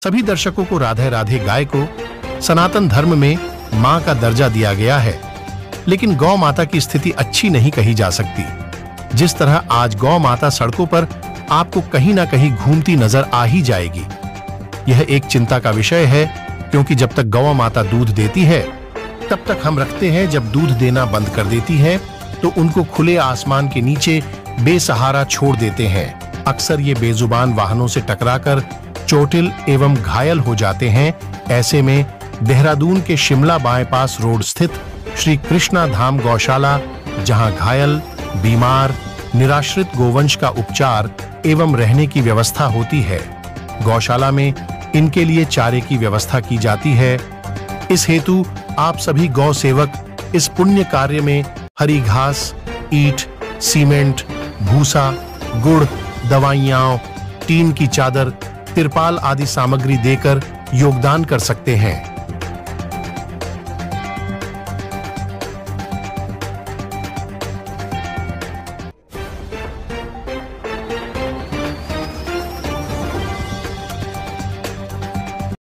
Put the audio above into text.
सभी दर्शकों को राधे राधे गाय को सनातन धर्म में मां का दर्जा दिया गया है, लेकिन गौ माता की स्थिति अच्छी नहीं कही जा सकती। जिस तरह आज गौ माता सड़कों पर आपको कहीं ना कहीं घूमती नजर आ ही जाएगी। यह एक चिंता का विषय है, क्योंकि जब तक गौ माता दूध देती है तब तक हम रखते हैं। जब दूध देना बंद कर देती है तो उनको खुले आसमान के नीचे बेसहारा छोड़ देते हैं। अक्सर ये बेजुबान वाहनों से टकराकर चोटिल एवं घायल हो जाते हैं। ऐसे में देहरादून के शिमला बाईपास रोड स्थित श्री कृष्णा धाम गौशाला, जहां घायल, बीमार, निराश्रित गोवंश का उपचार एवं रहने की व्यवस्था होती है, गौशाला में इनके लिए चारे की व्यवस्था की जाती है। इस हेतु आप सभी गौ सेवक इस पुण्य कार्य में हरी घास, ईंट, सीमेंट, भूसा, गुड़, दवाइयां, टीन की चादर, तिरपाल आदि सामग्री देकर योगदान कर सकते हैं।